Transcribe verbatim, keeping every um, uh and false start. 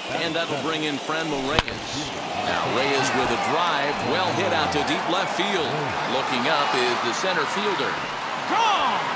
And that'll bring in Franmil Reyes. Now Reyes with a drive, well hit out to deep left field. Looking up is the center fielder. Gone!